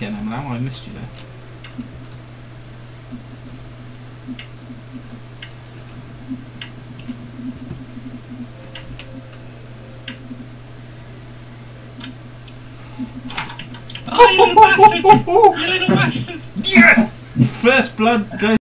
again, Emma. I missed you there. Oh, you little bastard! You little bastard! Yes! First blood goes.